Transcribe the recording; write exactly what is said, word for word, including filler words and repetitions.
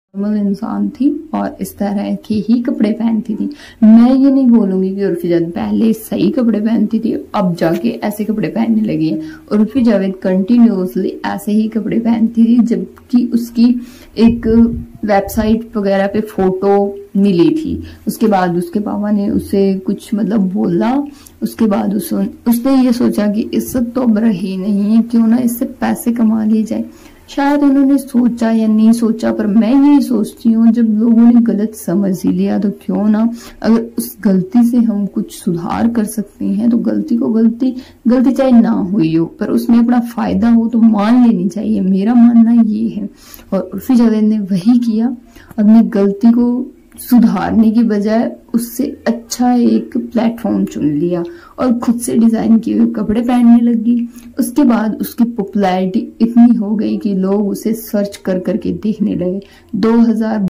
Normal इंसान थी और इस तरह के ही कपड़े पहनती थी। मैं ये नहीं बोलूंगी कि उर्फी जावेद पहले सही कपड़े पहनती थी, अब जाके ऐसे कपड़े पहनने लगी है। उर्फी जावेद कंटिन्यूअसली ऐसे ही कपड़े पहनती थी, जबकि उसकी एक वेबसाइट वगैरह पे फोटो मिली थी। उसके बाद उसके पापा ने उसे कुछ मतलब बोला, उसके बाद उस, उसने ये सोचा कि इज्जत तो अब रही नहीं है, क्यों ना इससे पैसे कमा लिए जाए। शायद उन्होंने सोचा या नहीं सोचा, पर मैं यही सोचती हूँ जब लोगों ने गलत समझ ही लिया तो क्यों ना, अगर उस गलती से हम कुछ सुधार कर सकते हैं तो गलती को गलती गलती चाहे ना हुई हो पर उसमें अपना फायदा हो तो मान लेनी चाहिए। मेरा मानना ये है। और उर्फी जावेद ने वही किया, अपनी गलती को सुधारने की बजाय उससे अच्छा एक प्लेटफॉर्म चुन लिया और खुद से डिजाइन किए हुए कपड़े पहनने लगी। उसके बाद उसकी पॉपुलैरिटी इतनी हो गई कि लोग उसे सर्च कर करके देखने लगे। दो हज़ार